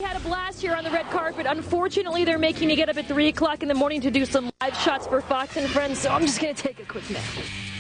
Had a blast here on the red carpet. Unfortunately, they're making me get up at 3 o'clock in the morning to do some live shots for Fox and Friends, so I'm just going to take a quick nap.